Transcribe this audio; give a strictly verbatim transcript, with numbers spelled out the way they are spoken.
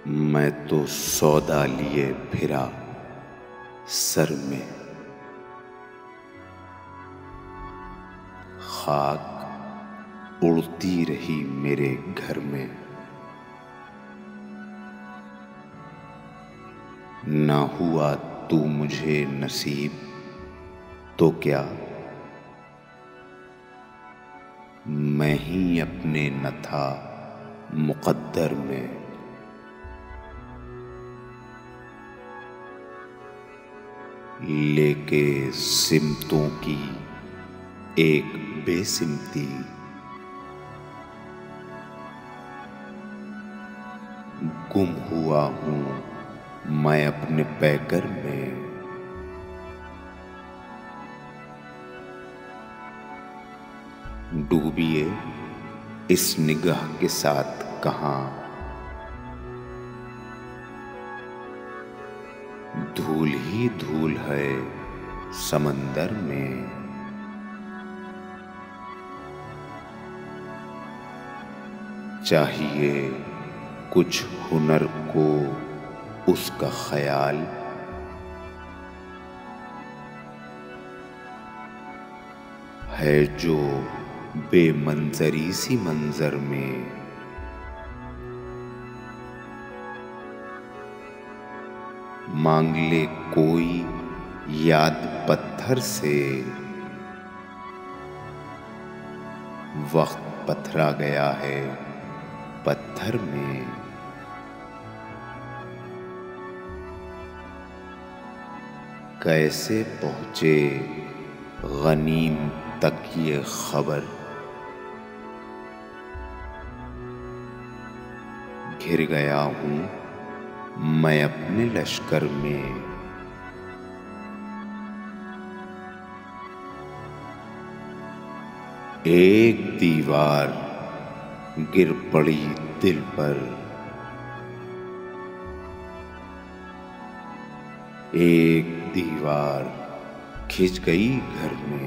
मैं तो सौदा लिए फिरा सर में, खाक उड़ती रही मेरे घर में। ना हुआ तू मुझे नसीब तो क्या, मैं ही अपने न था मुक़द्दर में। लेके सिमतों की एक बेसिमती, गुम हुआ हूँ मैं अपने पैकर में। डूबिए इस निगाह के साथ कहाँ, धूल ही धूल है समंदर में। चाहिए कुछ हुनर को उसका ख्याल, है जो बेमंजरी सी मंजर में। मांग ले कोई याद पत्थर से, वक्त पथरा गया है पत्थर में। कैसे पहुँचे गनीम तक ये खबर, घिर गया हूँ मैं अपने लश्कर में। एक दीवार गिर पड़ी दिल पर, एक दीवार खिंच गई घर में।